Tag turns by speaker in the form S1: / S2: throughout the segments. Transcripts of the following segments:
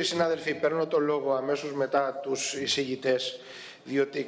S1: συνάδελφοι, παίρνω το λόγο αμέσως μετά τους εισηγητές, διότι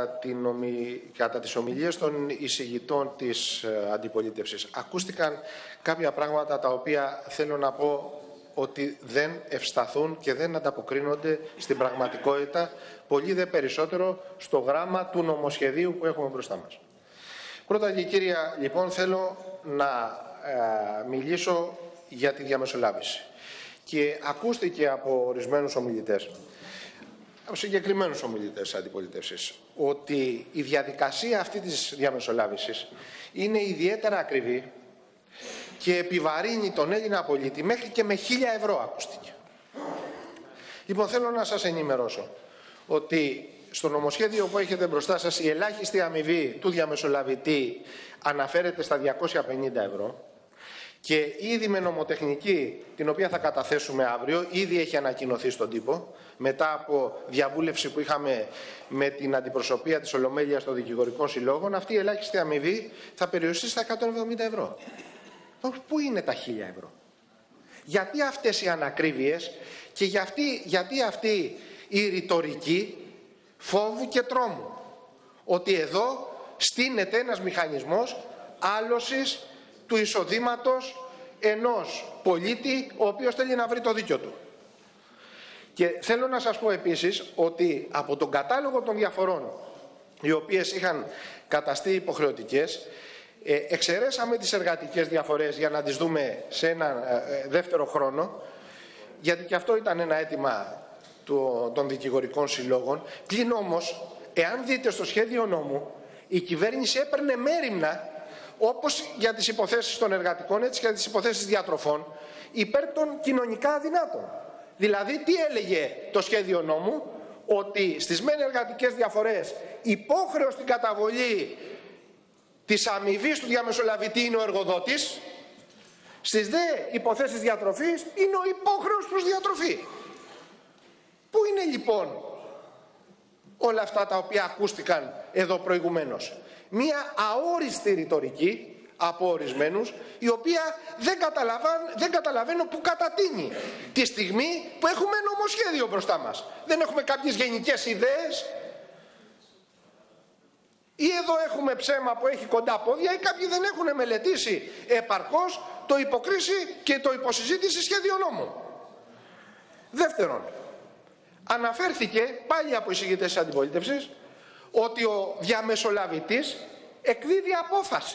S1: κατά τις ομιλίες των εισηγητών της αντιπολίτευσης ακούστηκαν κάποια πράγματα τα οποία θέλω να πω ότι δεν ευσταθούν και δεν ανταποκρίνονται στην πραγματικότητα, πολύ δε περισσότερο στο γράμμα του νομοσχεδίου που έχουμε μπροστά μας. Πρώτα και κύρια, λοιπόν, θέλω να μιλήσω για τη διαμεσολάβηση. Και ακούστηκε από ορισμένους ομιλητές, από συγκεκριμένους ομιλητές αντιπολίτευσης, ότι η διαδικασία αυτή της διαμεσολάβησης είναι ιδιαίτερα ακριβή και επιβαρύνει τον Έλληνα πολίτη μέχρι και με 1.000 ευρώ, ακούστηκε. Λοιπόν, θέλω να σας ενημερώσω ότι στο νομοσχέδιο που έχετε μπροστά σας η ελάχιστη αμοιβή του διαμεσολαβητή αναφέρεται στα 250 ευρώ και ήδη με νομοτεχνική, την οποία θα καταθέσουμε αύριο, ήδη έχει ανακοινωθεί στον τύπο, μετά από διαβούλευση που είχαμε με την αντιπροσωπεία της Ολομέλειας των Δικηγορικών Συλλόγων, αυτή η ελάχιστη αμοιβή θα περιοριστεί στα 170 ευρώ. Πού είναι τα 1.000 ευρώ? Γιατί αυτές οι ανακρίβειες και γιατί αυτή η ρητορική φόβου και τρόμου? Ότι εδώ στείνεται ένας μηχανισμός άλωσης του εισοδήματος ενός πολίτη ο οποίος θέλει να βρει το δίκιο του. Και θέλω να σας πω επίσης ότι από τον κατάλογο των διαφορών οι οποίες είχαν καταστεί υποχρεωτικές, εξαιρέσαμε τις εργατικές διαφορές για να τις δούμε σε ένα δεύτερο χρόνο, γιατί και αυτό ήταν ένα αίτημα των δικηγορικών συλλόγων. Πλην όμως, εάν δείτε στο σχέδιο νόμου, η κυβέρνηση έπαιρνε μέριμνα, όπως για τις υποθέσεις των εργατικών, έτσι και για τις υποθέσεις διατροφών, υπέρ των κοινωνικά αδυνάτων. Δηλαδή, τι έλεγε το σχέδιο νόμου? Ότι στις μεν εργατικές διαφορές υπόχρεος στην καταβολή της αμοιβής του διαμεσολαβητή είναι ο εργοδότης, στις δε υποθέσεις διατροφής είναι ο υπόχρεος προς διατροφή. Πού είναι λοιπόν όλα αυτά τα οποία ακούστηκαν εδώ προηγουμένως? Μία αόριστη ρητορική από ορισμένους, η οποία δεν καταλαβαίνω που κατατείνει τη στιγμή που έχουμε νομοσχέδιο μπροστά μας. Δεν έχουμε κάποιες γενικές ιδέες, ή εδώ έχουμε ψέμα που έχει κοντά πόδια, ή κάποιοι δεν έχουν μελετήσει επαρκώς το υποκρίση και το υποσυζήτηση σχέδιο νόμου. Δεύτερον, αναφέρθηκε πάλι από εισηγητές της αντιπολίτευσης ότι ο διαμεσολαβητής εκδίδει απόφαση.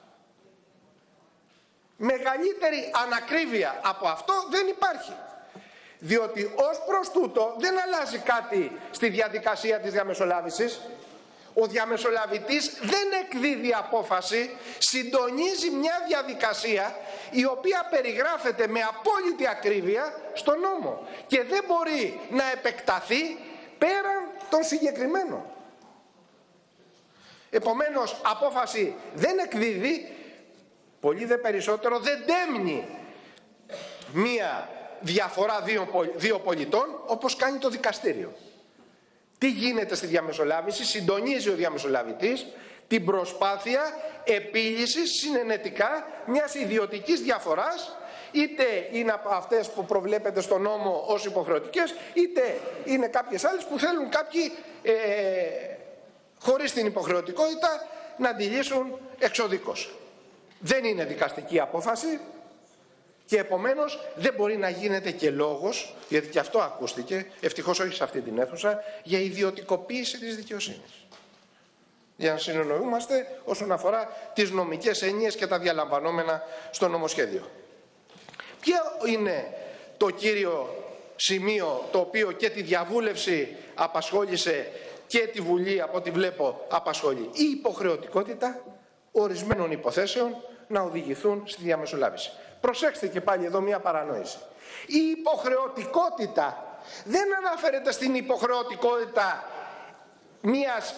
S1: Μεγαλύτερη ανακρίβεια από αυτό δεν υπάρχει. Διότι ως προς τούτο δεν αλλάζει κάτι στη διαδικασία της διαμεσολάβησης. Ο διαμεσολαβητής δεν εκδίδει απόφαση, συντονίζει μια διαδικασία η οποία περιγράφεται με απόλυτη ακρίβεια στο νόμο και δεν μπορεί να επεκταθεί πέραν των συγκεκριμένων. Επομένως, απόφαση δεν εκδίδει, πολύ δε περισσότερο δεν τέμνει μία διαφορά δύο πολιτών όπως κάνει το δικαστήριο. Τι γίνεται στη διαμεσολάβηση? Συντονίζει ο διαμεσολαβητής την προσπάθεια επίλυσης συνενετικά μιας ιδιωτικής διαφοράς, είτε είναι από αυτές που προβλέπεται στο νόμο ως υποχρεωτικές, είτε είναι κάποιες άλλες που θέλουν κάποιοι χωρίς την υποχρεωτικότητα να τη λύσουν εξοδίκως. Δεν είναι δικαστική απόφαση και επομένως δεν μπορεί να γίνεται και λόγος, γιατί και αυτό ακούστηκε, ευτυχώς όχι σε αυτή την αίθουσα, για ιδιωτικοποίηση της δικαιοσύνης. Για να συνεννοούμαστε όσον αφορά τις νομικές έννοιες και τα διαλαμβανόμενα στο νομοσχέδιο. Ποιο είναι το κύριο σημείο το οποίο και τη διαβούλευση απασχόλησε και τη Βουλή, από ό,τι βλέπω, απασχολεί? Η υποχρεωτικότητα ορισμένων υποθέσεων να οδηγηθούν στη διαμεσολάβηση. Προσέξτε και πάλι εδώ μία παρανόηση. Η υποχρεωτικότητα δεν αναφέρεται στην υποχρεωτικότητα μιας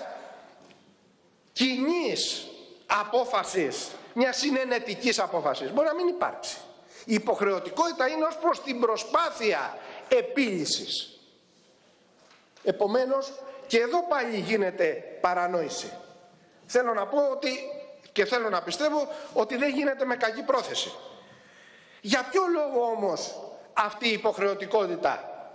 S1: κοινής απόφασης, μιας συνενετικής απόφασης. Μπορεί να μην υπάρξει. Η υποχρεωτικότητα είναι ως προς την προσπάθεια επίλυσης. Επομένως, και εδώ πάλι γίνεται παρανόηση. Θέλω να πω ότι, και θέλω να πιστεύω, ότι δεν γίνεται με κακή πρόθεση. Για ποιο λόγο όμως αυτή η υποχρεωτικότητα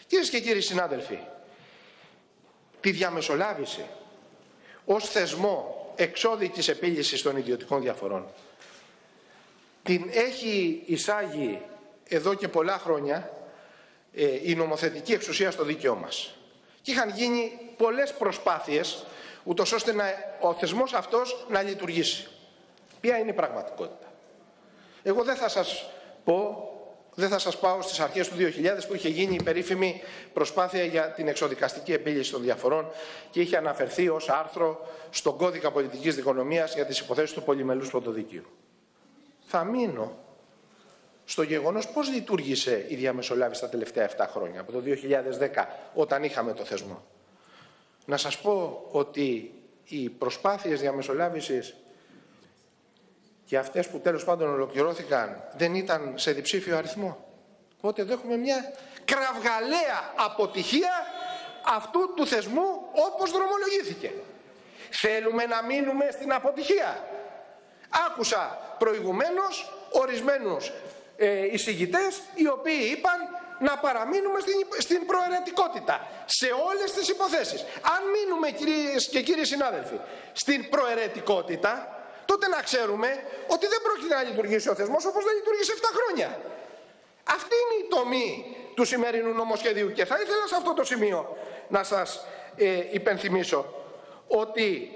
S1: Κυρίες και κύριοι συνάδελφοι, τη διαμεσολάβηση ως θεσμό εξώδικης επίλυσης των ιδιωτικών διαφορών την έχει εισάγει εδώ και πολλά χρόνια η νομοθετική εξουσία στο δίκαιό μας. Και είχαν γίνει πολλές προσπάθειες ούτως ώστε ο θεσμός αυτός να λειτουργήσει. Ποια είναι η πραγματικότητα? Εγώ δεν θα σας πάω στις αρχές του 2000 που είχε γίνει η περίφημη προσπάθεια για την εξοδικαστική επίλυση των διαφορών και είχε αναφερθεί ως άρθρο στον κώδικα πολιτικής δικονομίας για τις υποθέσεις του πολυμελούς πρωτοδικείου. Θα μείνω στο γεγονός πώς λειτουργήσε η διαμεσολάβηση τα τελευταία 7 χρόνια, από το 2010 όταν είχαμε το θεσμό. Να σας πω ότι οι προσπάθειες διαμεσολάβησης και αυτές που τέλος πάντων ολοκληρώθηκαν δεν ήταν σε διψήφιο αριθμό. Οπότε εδώ έχουμε μια κραυγαλαία αποτυχία αυτού του θεσμού όπως δρομολογήθηκε. Θέλουμε να μείνουμε στην αποτυχία? Άκουσα προηγουμένως ορισμένους εισηγητές οι οποίοι είπαν να παραμείνουμε στην προαιρετικότητα σε όλες τις υποθέσεις. Αν μείνουμε, κυρίες και κύριοι συνάδελφοι, στην προαιρετικότητα, τότε να ξέρουμε ότι δεν πρόκειται να λειτουργήσει ο θεσμός όπως δεν λειτουργήσε 7 χρόνια. Αυτή είναι η τομή του σημερινού νομοσχεδίου και θα ήθελα σε αυτό το σημείο να σας υπενθυμίσω ότι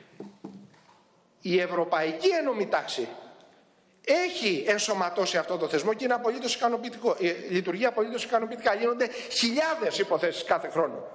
S1: η Ευρωπαϊκή Ένωμη Τάξη έχει ενσωματώσει αυτό το θεσμό και είναι απολύτως ικανοποιητικό. Λειτουργεί απολύτως ικανοποιητικά. Γίνονται χιλιάδες υποθέσεις κάθε χρόνο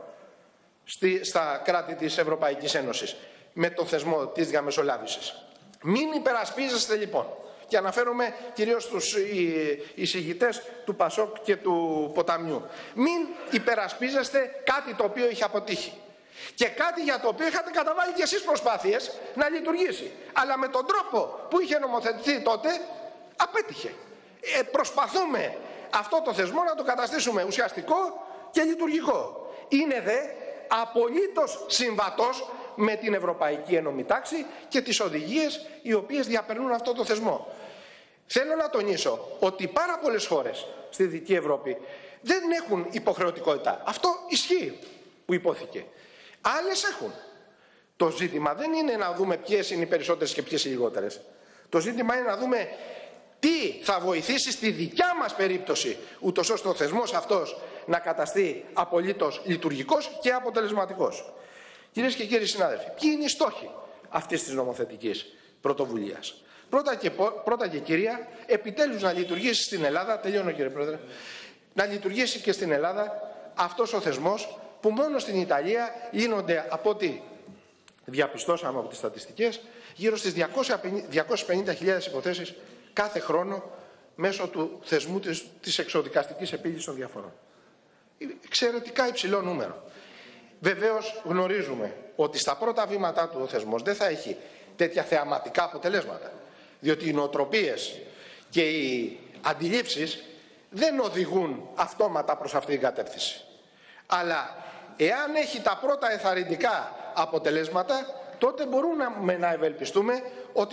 S1: στα κράτη της Ευρωπαϊκής Ένωσης με το θεσμό της διαμεσολάβησης. Μην υπερασπίζεστε λοιπόν, και αναφέρομαι κυρίως στους εισηγητές του Πασόκ και του Ποταμιού, μην υπερασπίζεστε κάτι το οποίο είχε αποτύχει και κάτι για το οποίο είχατε καταβάλει και εσείς προσπάθειες να λειτουργήσει, αλλά με τον τρόπο που είχε νομοθετηθεί τότε απέτυχε. Προσπαθούμε αυτό το θεσμό να το καταστήσουμε ουσιαστικό και λειτουργικό. Είναι δε απολύτως συμβατός με την Ευρωπαϊκή Ένωμη Τάξη και τις οδηγίες οι οποίες διαπερνούν αυτό το θεσμό. Θέλω να τονίσω ότι πάρα πολλές χώρες στη Δυτική Ευρώπη δεν έχουν υποχρεωτικότητα. Αυτό ισχύει που υπόθηκε. Άλλες έχουν. Το ζήτημα δεν είναι να δούμε ποιες είναι οι περισσότερες και ποιες οι λιγότερες. Το ζήτημα είναι να δούμε τι θα βοηθήσει στη δικιά μας περίπτωση, ούτως ώστε ο θεσμός αυτός να καταστεί απολύτως λειτουργικός και αποτελεσματικός. Κυρίες και κύριοι συνάδελφοι, ποιοι είναι οι στόχοι αυτής της νομοθετικής πρωτοβουλίας? Πρώτα και κύρια, επιτέλους να λειτουργήσει στην Ελλάδα, τελειώνω κύριε Πρόεδρε, να λειτουργήσει και στην Ελλάδα αυτός ο θεσμός που μόνο στην Ιταλία γίνονται, από ό,τι διαπιστώσαμε από τις στατιστικές, γύρω στις 250.000 υποθέσεις κάθε χρόνο μέσω του θεσμού της εξοδικαστικής επίλυσης των διαφορών. Εξαιρετικά υψηλό νούμερο. Βεβαίως γνωρίζουμε ότι στα πρώτα βήματά του ο θεσμός δεν θα έχει τέτοια θεαματικά αποτελέσματα, διότι οι νοοτροπίες και οι αντιλήψεις δεν οδηγούν αυτόματα προς αυτή την κατεύθυνση. Αλλά εάν έχει τα πρώτα ενθαρρυντικά αποτελέσματα, τότε μπορούμε να ευελπιστούμε ότι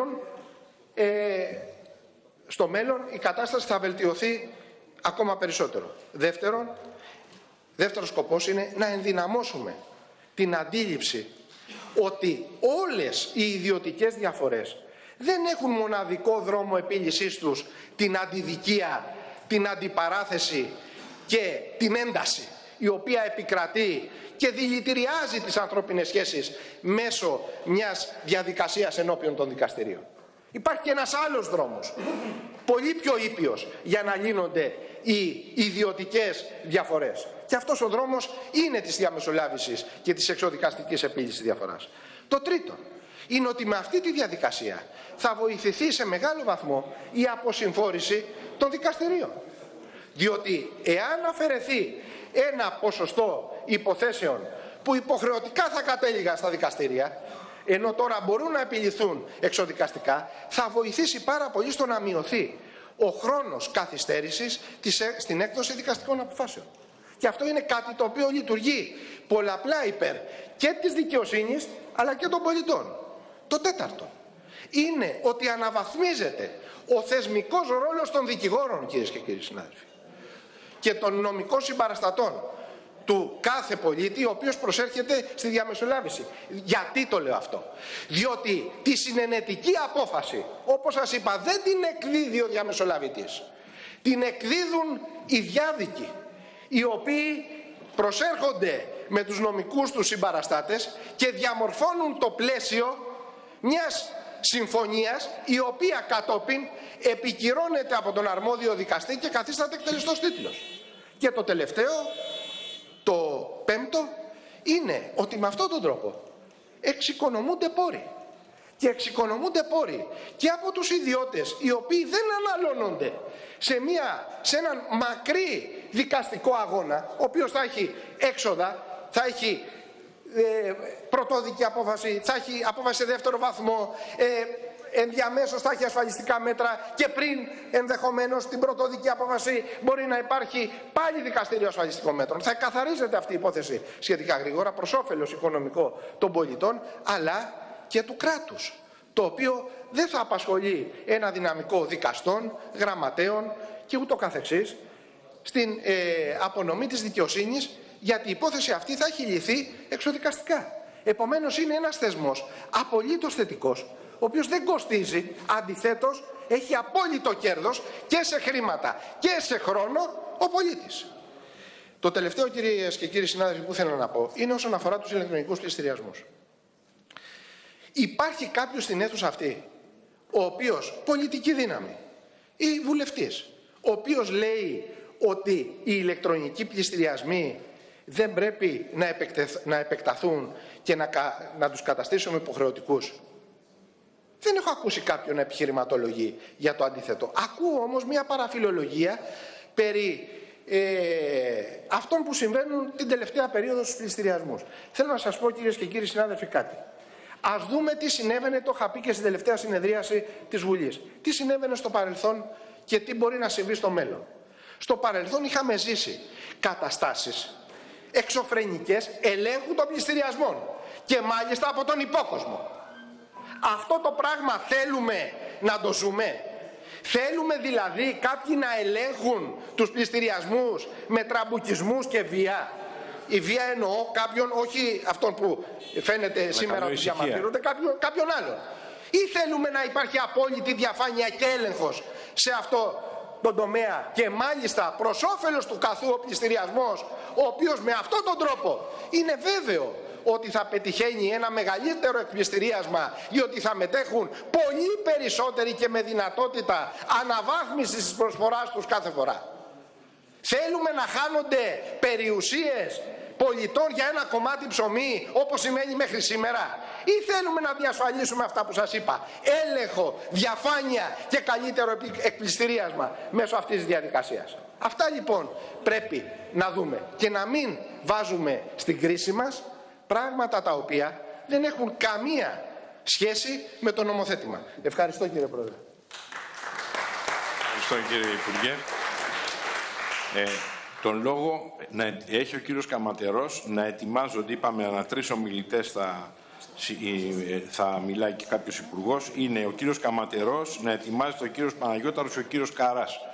S1: στο μέλλον η κατάσταση θα βελτιωθεί ακόμα περισσότερο. Δεύτερος σκοπός είναι να ενδυναμώσουμε την αντίληψη ότι όλες οι ιδιωτικές διαφορές δεν έχουν μοναδικό δρόμο επίλυσής τους την αντιδικία, την αντιπαράθεση και την ένταση, η οποία επικρατεί και δηλητηριάζει τις ανθρώπινες σχέσεις μέσω μιας διαδικασίας ενώπιον των δικαστηρίων. Υπάρχει και ένας άλλος δρόμος, πολύ πιο ήπιος, για να λύνονται οι ιδιωτικές διαφορές. Και αυτός ο δρόμος είναι της διαμεσολάβησης και της εξοδικαστικής επίλυσης διαφοράς. Το τρίτο είναι ότι με αυτή τη διαδικασία θα βοηθηθεί σε μεγάλο βαθμό η αποσυμφόρηση των δικαστηρίων. Διότι εάν αφαιρεθεί ένα ποσοστό υποθέσεων που υποχρεωτικά θα κατέληγαν στα δικαστήρια, ενώ τώρα μπορούν να επιληθούν εξοδικαστικά, θα βοηθήσει πάρα πολύ στο να μειωθεί ο χρόνος καθυστέρησης στην έκδοση δικαστικών αποφάσεων. Και αυτό είναι κάτι το οποίο λειτουργεί πολλαπλά υπέρ και της δικαιοσύνης αλλά και των πολιτών. Το τέταρτο είναι ότι αναβαθμίζεται ο θεσμικός ρόλος των δικηγόρων, κυρίες και κύριοι συνάδελφοι. και των νομικών συμπαραστατών του κάθε πολίτη ο οποίος προσέρχεται στη διαμεσολάβηση. Γιατί το λέω αυτό? Διότι τη συνενετική απόφαση, όπως σας είπα, δεν την εκδίδει ο διαμεσολαβητής. Την εκδίδουν οι διάδικοι, οι οποίοι προσέρχονται με τους νομικούς τους συμπαραστάτες και διαμορφώνουν το πλαίσιο μιας συμφωνίας, η οποία κατόπιν επικυρώνεται από τον αρμόδιο δικαστή και καθίσταται εκτελεστός τίτλος. Και το τελευταίο, το πέμπτο, είναι ότι με αυτόν τον τρόπο εξοικονομούνται πόροι. Και εξοικονομούνται πόροι και από τους ιδιώτες, οι οποίοι δεν αναλώνονται σε έναν μακρύ δικαστικό αγώνα, ο οποίος θα έχει έξοδα, θα έχει πρωτόδικη απόφαση, θα έχει απόφαση σε δεύτερο βαθμό, ενδιαμέσως θα έχει ασφαλιστικά μέτρα και πριν ενδεχομένως την πρωτόδικη απόφαση μπορεί να υπάρχει πάλι δικαστήριο ασφαλιστικών μέτρων. Θα καθαρίζεται αυτή η υπόθεση σχετικά γρήγορα προς όφελος οικονομικό των πολιτών, αλλά και του κράτους, το οποίο δεν θα απασχολεί ένα δυναμικό δικαστών, γραμματέων και ούτω καθεξής στην απονομή της δικαιοσύνης, γιατί η υπόθεση αυτή θα έχει λυθεί εξοδικαστικά. Επομένως είναι ένας θεσμός απολύτως θετικός, ο οποίος δεν κοστίζει, αντιθέτως έχει απόλυτο κέρδος και σε χρήματα και σε χρόνο ο πολίτης. Το τελευταίο, κυρίες και κύριοι συνάδελφοι, που θέλω να πω είναι όσον αφορά τους ηλεκτρονικούς πληστηριασμούς. Υπάρχει κάποιος στην αίθουσα αυτή, ο οποίος, πολιτική δύναμη ή βουλευτής, ο οποίος λέει ότι οι ηλεκτρονικοί πληστηριασμοί δεν πρέπει να επεκταθούν και να τους καταστήσουμε υποχρεωτικούς? Δεν έχω ακούσει κάποιον να επιχειρηματολογεί για το αντίθετο. Ακούω όμως μια παραφιλολογία περί αυτών που συμβαίνουν την τελευταία περίοδο στους πληστηριασμούς. Θέλω να σας πω, κυρίες και κύριοι συνάδελφοι, κάτι. Ας δούμε τι συνέβαινε, το είχα πει και στην τελευταία συνεδρίαση της Βουλής. Τι συνέβαινε στο παρελθόν και τι μπορεί να συμβεί στο μέλλον. Στο παρελθόν είχαμε ζήσει καταστάσεις εξωφρενικές ελέγχου των πληστηριασμών και μάλιστα από τον υπόκοσμο. Αυτό το πράγμα θέλουμε να το ζούμε? Θέλουμε δηλαδή κάποιοι να ελέγχουν τους πληστηριασμούς με τραμπουκισμούς και βία? Η βία εννοώ κάποιον, όχι αυτόν που φαίνεται σήμερα ότι διαμαρτύρονται, κάποιον άλλον. Ή θέλουμε να υπάρχει απόλυτη διαφάνεια και έλεγχος σε αυτό τον τομέα και μάλιστα προς όφελος του καθού ο πληστηριασμός, ο οποίος με αυτόν τον τρόπο είναι βέβαιο ότι θα πετυχαίνει ένα μεγαλύτερο εκπληστηρίασμα, διότι θα μετέχουν πολύ περισσότεροι και με δυνατότητα αναβάθμισης της προσφοράς τους κάθε φορά. Θέλουμε να χάνονται περιουσίες πολιτών για ένα κομμάτι ψωμί, όπως σημαίνει μέχρι σήμερα, ή θέλουμε να διασφαλίσουμε αυτά που σας είπα, έλεγχο, διαφάνεια και καλύτερο εκπληστηρίασμα μέσω αυτής της διαδικασίας? Αυτά λοιπόν πρέπει να δούμε και να μην βάζουμε στην κρίση μας πράγματα τα οποία δεν έχουν καμία σχέση με το νομοθέτημα. Ευχαριστώ, κύριε Πρόεδρε.
S2: Ευχαριστώ, κύριε Υπουργέ. Τον λόγο έχει ο κύριος Καματερός, να ετοιμάζονται, είπαμε, ανά 3 ομιλητές θα μιλάει και κάποιος υπουργός. Είναι ο κύριος Καματερός, να ετοιμάζεται ο κύριος Παναγιώταρος και ο κύριος Καράς.